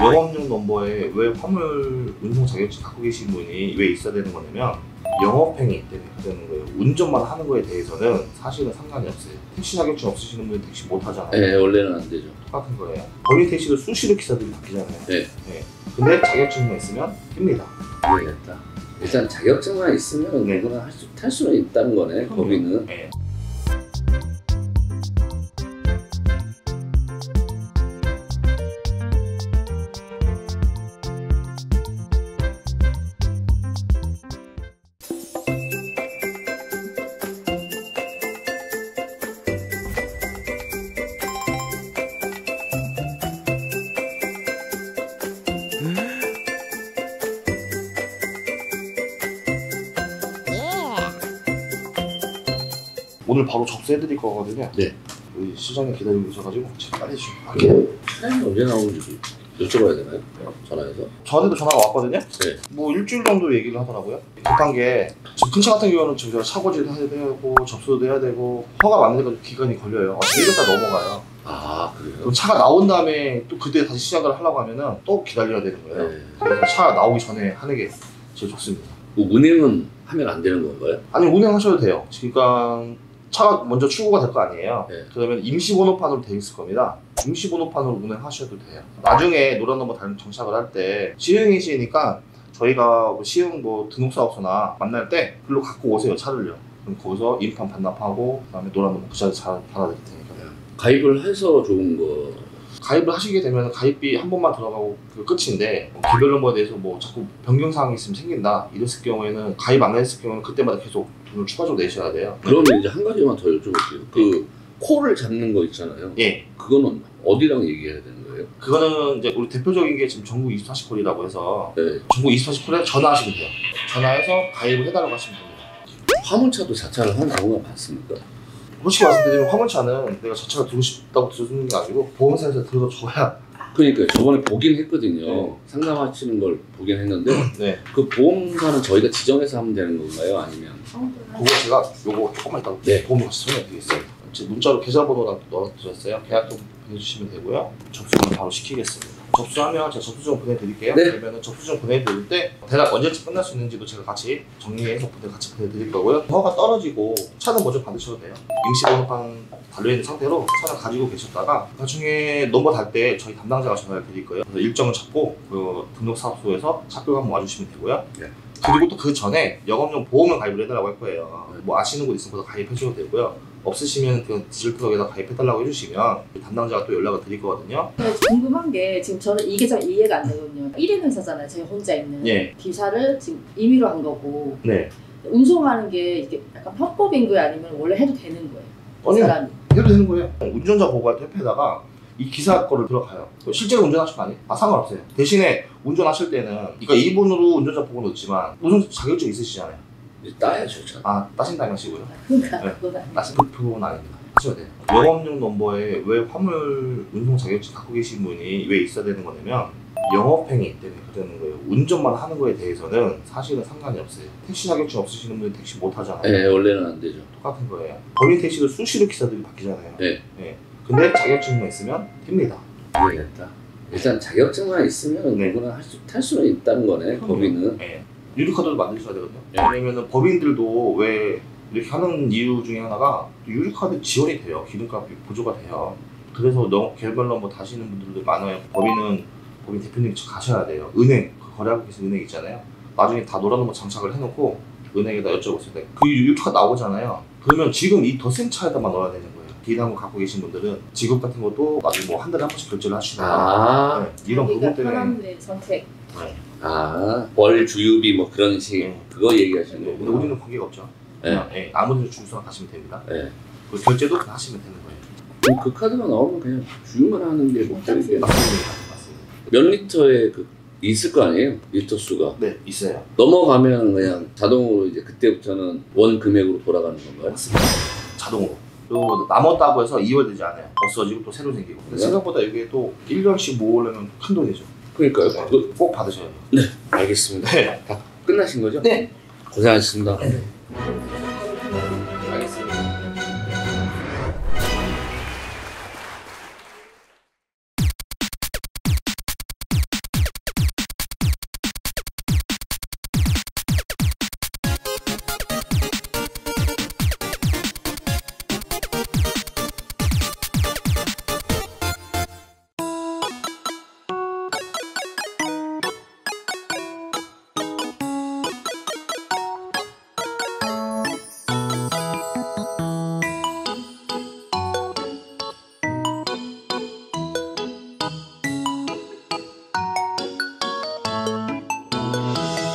영업용 넘버에 왜 화물 운송 자격증 갖고 계신 분이 왜 있어야 되는 거냐면 영업행위 때문에 되는 거예요. 운전만 하는 거에 대해서는 사실은 상관이 없어요. 택시 자격증 없으시는 분은 택시 못 하잖아요. 네, 원래는 안 되죠. 똑같은 거예요. 범인 택시도 수시로 기사들이 바뀌잖아요. 네. 근데 자격증만 있으면 뜹니다. 이해했다. 일단 자격증만 있으면 네. 누구나 탈 수는 있다는 거네, 법인은. 네. 오늘 바로 접수해드릴 거거든요. 네. 우리 시장에 기다리고 계셔가지고 제가 빨리 좀 할게요. 사장님 언제 나오는지 여쭤봐야 되나요? 전화해서? 저한테도 전화가 왔거든요. 네. 뭐 일주일 정도 얘기를 하더라고요. 급한 게 지금 큰 차 같은 경우는 지금 제가 차고지도 해야 되고 접수도 해야 되고 허가 받는 데까지 기간이 걸려요. 1년 다 넘어가요. 아, 그래요? 그럼 차가 나온 다음에 또 그때 다시 시작을 하려고 하면은 또 기다려야 되는 거예요. 네. 그래서 차 나오기 전에 하는 게 제일 좋습니다. 뭐 운행은 하면 안 되는 건가요? 아니 운행하셔도 돼요. 그러니까 차가 먼저 출고가 될 거 아니에요. 네. 그러면 임시번호판으로 되어 있을 겁니다. 임시번호판으로 운행하셔도 돼요. 나중에 노란 넘버 장착을 할 때 시흥이시니까 저희가 뭐 시흥 뭐 등록사업소나 만날 때 글로 갖고 오세요, 차를요. 그럼 거기서 인판 반납하고 그다음에 노란 넘버 그 자리에서 잘 받아드릴 테니까요. 가입을 해서 좋은 거. 가입을 하시게 되면 가입비 한 번만 들어가고 그 끝인데 개별 넘버에 대해서 뭐 자꾸 변경사항이 있으면 생긴다 이랬을 경우에는 가입 안 했을 경우는 그때마다 계속 돈을 추가적으로 내셔야 돼요. 그러면 이제 한 가지만 더 여쭤볼게요. 그 코를 잡는 거 있잖아요. 예. 그거는 어디랑 얘기해야 되는 거예요? 그거는 이제 우리 대표적인 게 지금 전국 24시콜이라고 해서 네. 전국 24시콜에 전화하시면 돼요. 전화해서 가입을 해달라고 하시면 됩니다. 화물차도 자차를 하는 경우가 많습니까? 솔직히 말씀드리면 화물차는 내가 자차가 들고 싶다고 들어주는 게 아니고 보험사에서 들어줘야. 그러니까 저번에 보긴 했거든요. 네. 상담하시는 걸 보긴 했는데 네. 그 보험사는 저희가 지정해서 하면 되는 건가요? 아니면? 그거 제가 요거 조금만 이따가 네. 보험료 같이 설명드리겠어요. 제 문자로 계좌번호랑 넣어드렸어요. 계약금 보내주시면 되고요. 접수를 바로 시키겠습니다. 접수하면 제가 접수증 보내드릴게요. 네. 그러면 접수증 보내드릴 때 대략 언제쯤 끝날 수 있는지도 제가 같이 정리해서 같이 보내드릴 거고요. 허가 떨어지고 차는 먼저 받으셔도 돼요. 임시번호판 달려있는 상태로 차를 가지고 계셨다가 나중에 넘버 달 때 저희 담당자가 전화를 드릴 거예요. 그래서 일정을 잡고 그 등록사업소에서 차표가 한번 와주시면 되고요. 네. 그리고 또 그 전에 영업용 보험을 가입을 해달라고 할 거예요. 뭐 아시는 곳 있으면 가입해줘도 되고요. 없으시면 그 디젤 트럭에다 가입해달라고 해주시면 담당자가 또 연락을 드릴 거거든요. 궁금한 게 지금 저는 이게 잘 이해가 안 되거든요. 1인 회사잖아요. 제가 혼자 있는. 예. 기사를 지금 임의로 한 거고 네. 운송하는 게 이게 약간 편법인 거예요? 아니면 원래 해도 되는 거예요? 아니요. 사람이. 해도 되는 거예요. 운전자 보고할 때 협회에다가 이 기사 거를 들어가요. 실제로 운전하실 거 아니에요? 상관없어요. 대신에 운전하실 때는 그러니까 이분으로 운전자 보고는 없지만 운전 자격증 있으시잖아요. 따야죠, 저. 따신다는 하시고요. 그러니까 네. 그건 아니에요. 따신 그건 아닙니다. 하셔야 돼요. 영업용 넘버에 왜 화물 운송 자격증 갖고 계신 분이 왜 있어야 되는 거냐면 영업행위 때문에 되는 거예요. 운전만 하는 거에 대해서는 사실은 상관이 없어요. 택시 자격증 없으시는 분은 택시 못 하잖아요. 네, 원래는 안 되죠. 똑같은 거예요. 범인 택시도 수시로 기사들이 바뀌잖아요. 네. 근데 자격증만 있으면 됩니다. 이해했다. 일단 자격증만 있으면 네. 누구나 탈 수는 있다는 거네, 법인은. 네. 유리카드도 만드셔야 되거든요. 네. 왜냐면 법인들도 왜 이렇게 하는 이유 중에 하나가 유리카드 지원이 돼요. 기름값이 보조가 돼요. 그래서 개별 넘버 다시는 분들도 많아요. 법인 대표님 쪽 가셔야 돼요. 은행, 거래하고 계신 은행 있잖아요. 나중에 다 노란 넘버 장착을 해놓고 은행에다 여쭤보세요. 그 유리카드 나오잖아요. 그러면 지금 이 더 센 차에다만 넣어야 되는 거예요. 비난을 갖고 계신 분들은 지급 같은 것도 나중에 뭐 한 달에 한 번씩 결제를 하시거나 네, 이런 부분 때문에 사람들의 선택. 월 주유비 뭐 그런 식 그거 얘기하시는 근데 거구나. 우리는 관계가 없죠. 네. 그냥 아무데나 주유소나 가시면 됩니다. 네. 그 결제도 그냥 하시면 되는 거예요. 그 카드가 나오면 그냥 주유만 하는 게 목적이겠네. 맞습니다. 몇 리터의 그 있을 거 아니에요? 리터 수가. 네, 있어요. 넘어가면 그냥 자동으로 이제 그때부터는 원 금액으로 돌아가는 건가요? 맞습니다. 자동으로. 그리고 남았다고 해서 이월되지 않아요. 없어지고 또 새로 생기고. 근데 생각보다 이게 또 1년씩 모으려면 큰 돈이죠. 그러니까요. 네, 꼭 받으셔야 돼요. 네, 알겠습니다. 네. 다 끝나신 거죠? 네. 고생하셨습니다. 네.